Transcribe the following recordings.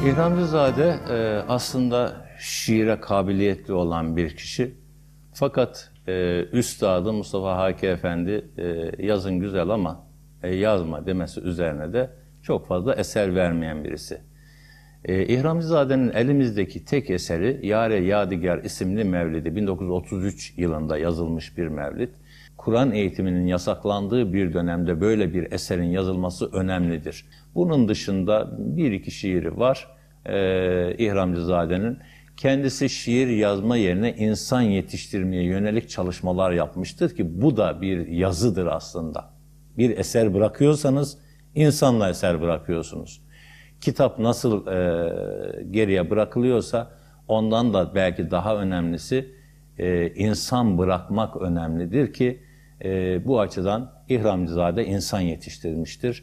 İhramcızade aslında şiire kabiliyetli olan bir kişi. Fakat Üstadı Mustafa Haki Efendi yazın güzel ama yazma demesi üzerine de çok fazla eser vermeyen birisi. İhramcızade'nin elimizdeki tek eseri Yâre Yadigar isimli mevlidi. 1933 yılında yazılmış bir mevlid. Kur'an eğitiminin yasaklandığı bir dönemde böyle bir eserin yazılması önemlidir. Bunun dışında bir iki şiiri var İhramcızade'nin. Kendisi şiir yazma yerine insan yetiştirmeye yönelik çalışmalar yapmıştır ki bu da bir yazıdır aslında. Bir eser bırakıyorsanız insanla eser bırakıyorsunuz. Kitap nasıl geriye bırakılıyorsa ondan da belki daha önemlisi insan bırakmak önemlidir ki bu açıdan İhramcızade insan yetiştirmiştir.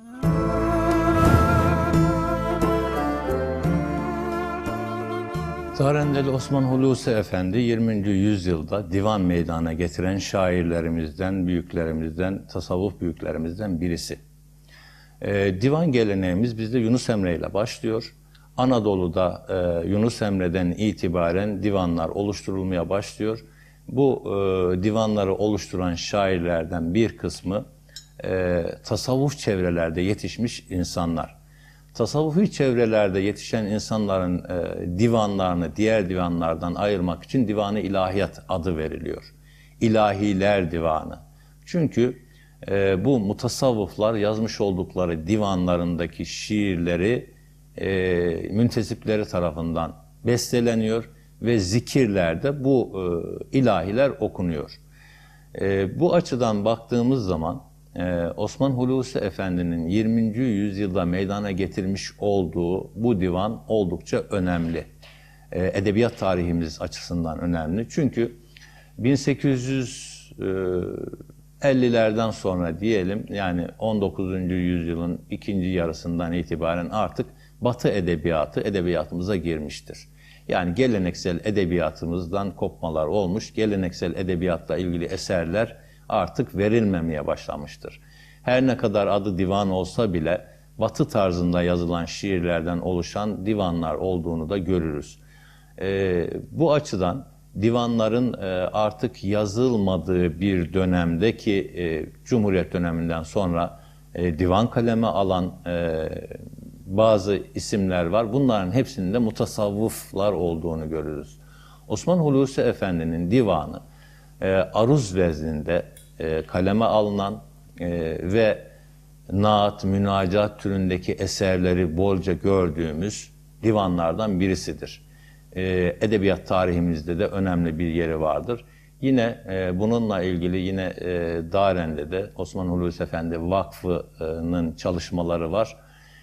Darendeli Osman Hulusi Efendi 20. yüzyılda divan meydana getiren şairlerimizden, büyüklerimizden, tasavvuf büyüklerimizden birisi. Divan geleneğimiz bizde Yunus Emre ile başlıyor. Anadolu'da Yunus Emre'den itibaren divanlar oluşturulmaya başlıyor. Bu divanları oluşturan şairlerden bir kısmı tasavvuf çevrelerde yetişmiş insanlar. Tasavvufi çevrelerde yetişen insanların divanlarını diğer divanlardan ayırmak için Divan-ı İlahiyat adı veriliyor. İlahiler Divanı. Çünkü bu mutasavvıflar yazmış oldukları divanlarındaki şiirleri müntesipleri tarafından besteleniyor ve zikirlerde bu ilahiler okunuyor. Bu açıdan baktığımız zaman Osman Hulusi Efendi'nin 20. yüzyılda meydana getirmiş olduğu bu divan oldukça önemli. Edebiyat tarihimiz açısından önemli. Çünkü 1850'lerden sonra diyelim, yani 19. yüzyılın ikinci yarısından itibaren artık Batı edebiyatı edebiyatımıza girmiştir. Yani geleneksel edebiyatımızdan kopmalar olmuş, geleneksel edebiyatla ilgili eserler artık verilmemeye başlamıştır. Her ne kadar adı divan olsa bile Batı tarzında yazılan şiirlerden oluşan divanlar olduğunu da görürüz. Bu açıdan divanların artık yazılmadığı bir dönemdeki Cumhuriyet döneminden sonra divan kaleme alan bazı isimler var. Bunların hepsinin de mutasavvıflar olduğunu görürüz. Osman Hulusi Efendi'nin divanı aruz vezninde kaleme alınan ve naat, münacat türündeki eserleri bolca gördüğümüz divanlardan birisidir. Edebiyat tarihimizde de önemli bir yeri vardır. Yine bununla ilgili yine Daren'de Osman Hulusi Efendi Vakfı'nın çalışmaları var.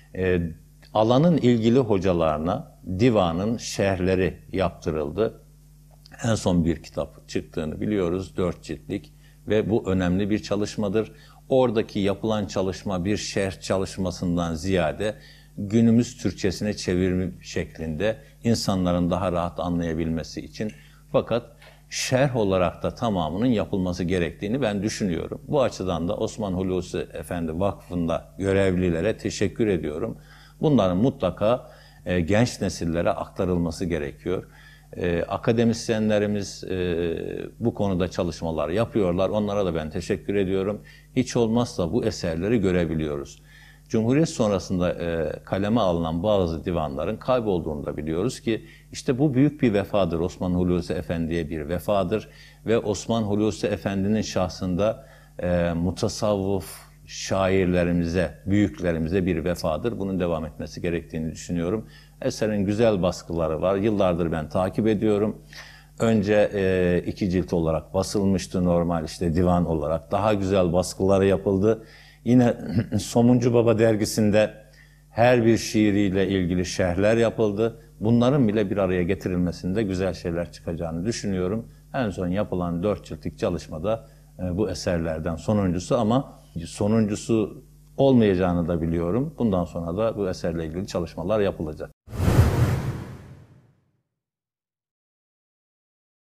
Alanın ilgili hocalarına divanın şerhleri yaptırıldı. En son bir kitap çıktığını biliyoruz, 4 ciltlik ve bu önemli bir çalışmadır. Oradaki yapılan çalışma bir şerh çalışmasından ziyade günümüz Türkçesine çevirme şeklinde insanların daha rahat anlayabilmesi için, fakat şerh olarak da tamamının yapılması gerektiğini ben düşünüyorum. Bu açıdan da Osman Hulusi Efendi Vakfı'nda görevlilere teşekkür ediyorum. Bunların mutlaka genç nesillere aktarılması gerekiyor. Akademisyenlerimiz bu konuda çalışmalar yapıyorlar. Onlara da ben teşekkür ediyorum. Hiç olmazsa bu eserleri görebiliyoruz. Cumhuriyet sonrasında kaleme alınan bazı divanların kaybolduğunu da biliyoruz ki işte bu büyük bir vefadır. Osman Hulusi Efendi'ye bir vefadır ve Osman Hulusi Efendi'nin şahsında mutasavvuf şairlerimize, büyüklerimize bir vefadır. Bunun devam etmesi gerektiğini düşünüyorum. Eserin güzel baskıları var. Yıllardır ben takip ediyorum. Önce 2 cilt olarak basılmıştı, normal işte divan olarak. Daha güzel baskıları yapıldı. Yine Somuncu Baba dergisinde her bir şiiriyle ilgili şerhler yapıldı. Bunların bile bir araya getirilmesinde güzel şeyler çıkacağını düşünüyorum. En son yapılan 4 ciltlik çalışmada bu eserlerden sonuncusu, ama sonuncusu olmayacağını da biliyorum. Bundan sonra da bu eserle ilgili çalışmalar yapılacak.